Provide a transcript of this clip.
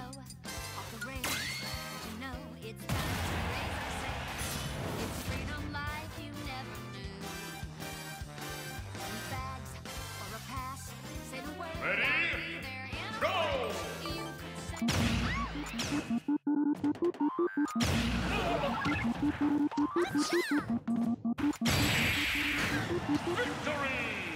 off the rails. But you know it's time to raise our sails. It's freedom life you never knew. Any bags or a pass, say the word. Ready? There in a Go! you could send Victory!